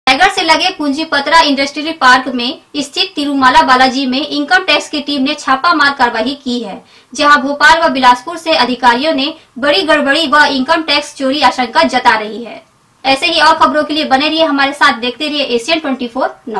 रायगढ़ से लगे कुंजीपतरा industrial park में स्थित तिरुमाला बालाजी में इनकम टैक्स की टीम ने छापामार कार्रवाई की है, जहां भोपाल व बिलासपुर से अधिकारियों ने बड़ी गड़बड़ी व इनकम टैक्स चोरी आशंका जता रही है। ऐसे ही और खबरों के लिए बने रहिए हमारे साथ, देखते रहिए एशियन 24 नौ।